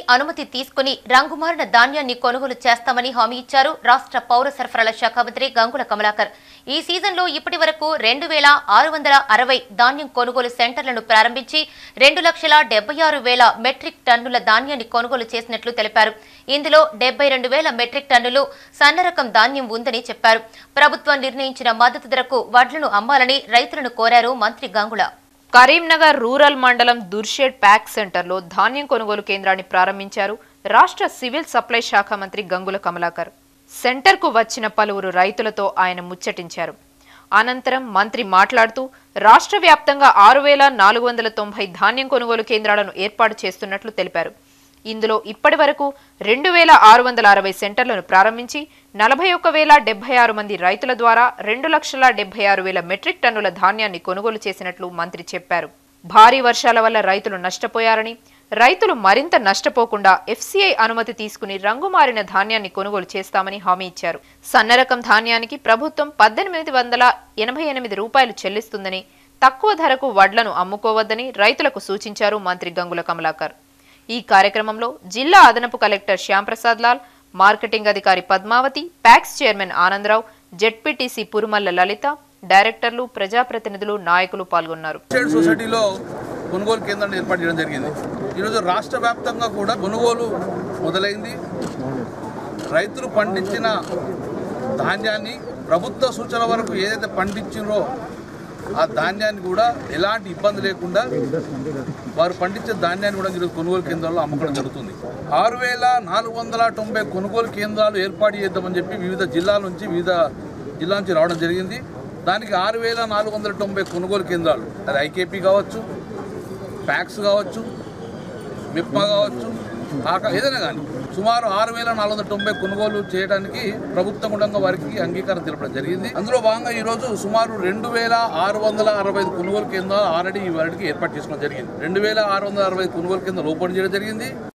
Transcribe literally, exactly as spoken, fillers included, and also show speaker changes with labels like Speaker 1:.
Speaker 1: అనుమతి తీసుకుని రంగుమారిన ధాన్యాన్ని కొనుగోలు చేస్తామని హామీ ఇచ్చారు రాష్ట్ర పౌర సరఫరాల శాఖ మంత్రి గంగుల కమలాకర్. ఈ సీజన్లో ఇప్పటి వరకు రెండు వేల ఆరు వందల అరవై ధాన్యం కొనుగోలు సెంటర్లను ప్రారంభించి రెండు లక్షల డెబ్బై ఆరు వేల మెట్రిక్ టన్నుల ధాన్యాన్ని కొనుగోలు చేసినట్లు తెలిపారు. ఇందులో డెబ్బై రెండు వేల మెట్రిక్ టన్నులు సన్నరకం ధాన్యం ఉందని చెప్పారు. ప్రభుత్వం నిర్ణయించిన మద్దతు ధరకు వడ్లను అమ్మాలని రైతులను కోరారు మంత్రి గంగుల.
Speaker 2: కరీంనగర్ రూరల్ మండలం దుర్షేడ్ ప్యాక్ సెంటర్లో ధాన్యం కొనుగోలు కేంద్రాన్ని ప్రారంభించారు రాష్ట్ర సివిల్ సప్లై శాఖ మంత్రి గంగుల కమలాకర్. సెంటర్కు వచ్చిన పలువురు రైతులతో ఆయన ముచ్చటించారు. అనంతరం మంత్రి మాట్లాడుతూ రాష్ట్ర వ్యాప్తంగా ఆరు వేల నాలుగు వందల తొంభై ధాన్యం కొనుగోలు కేంద్రాలను ఏర్పాటు చేస్తున్నట్లు తెలిపారు. ఇందులో ఇప్పటి వరకు రెండు వేల ఆరు వందల అరవై సెంటర్లను ప్రారంభించి నలభై ఒక్క వేల డెబ్బై ఆరు మంది రైతుల ద్వారా రెండు లక్షల డెబ్బై ఆరు వేల మెట్రిక్ టన్నుల ధాన్యాన్ని కొనుగోలు చేసినట్లు మంత్రి చెప్పారు. భారీ వర్షాల వల్ల రైతులు నష్టపోయారని, రైతులు మరింత నష్టపోకుండా ఎఫ్సీఐ అనుమతి తీసుకుని రంగుమారిన ధాన్యాన్ని కొనుగోలు చేస్తామని హామీ ఇచ్చారు. సన్నరకం ధాన్యానికి ప్రభుత్వం పద్దెనిమిది వందల ఎనభై ఎనిమిది రూపాయలు చెల్లిస్తుందని, తక్కువ ధరకు వడ్లను అమ్ముకోవద్దని రైతులకు సూచించారు మంత్రి గంగుల కమలాకర్. ఈ కార్యక్రమంలో జిల్లా అదనపు కలెక్టర్ శ్యాంప్రసాద్ లాల్, మార్కెటింగ్ అధికారి Padmavathi, PACS chairman Anandarao, ZPTC Purumalla Lalitha, డైరెక్టర్లు, ప్రజాప్రతినిధులు, నాయకులు పాల్గొన్నారు.
Speaker 3: సొసైటీలో కొనుగోలు కేంద్రాన్ని ఏర్పాటు చేయడం జరిగింది. ఈరోజు రాష్ట్ర వ్యాప్తంగా కూడా కొనుగోలు మొదలైంది. రైతులు పండించిన ధాన్యాన్ని ప్రభుత్వ సూచన వరకు ఏదైతే పండించినో ఆ ధాన్యాన్ని కూడా ఎలాంటి ఇబ్బంది లేకుండా వారు పండించే ధాన్యాన్ని కూడా ఈరోజు కొనుగోలు కేంద్రాల్లో అమ్మకడం జరుగుతుంది. ఆరు వేల నాలుగు వందల తొంభై కొనుగోలు కేంద్రాలు ఏర్పాటు చేద్దామని చెప్పి వివిధ జిల్లాల నుంచి వివిధ జిల్లాల నుంచి రావడం జరిగింది. దానికి ఆరు వేల నాలుగు వందల తొంభై కొనుగోలు కేంద్రాలు, అది ఐకేపీ కావచ్చు, ప్యాక్స్ కావచ్చు, మిప్మా కావచ్చు, ఆక ఏదైనా కానీ సుమారు ఆరు వేల నాలుగు వందల తొంభై కొనుగోలు చేయడానికి ప్రభుత్వం కూడా వారికి అంగీకారం తెలపడం జరిగింది. అందులో భాగంగా ఈరోజు సుమారు రెండు వేల ఆరు వందల అరవై ఐదు కొనుగోలు కేంద్రాలు ఆల్రెడీ వారికి ఏర్పాటు చేసుకోవడం జరిగింది. రెండు వేల ఆరు వందల అరవై ఐదు కొనుగోలు కేంద్రాలు ఓపెన్ చేయడం జరిగింది.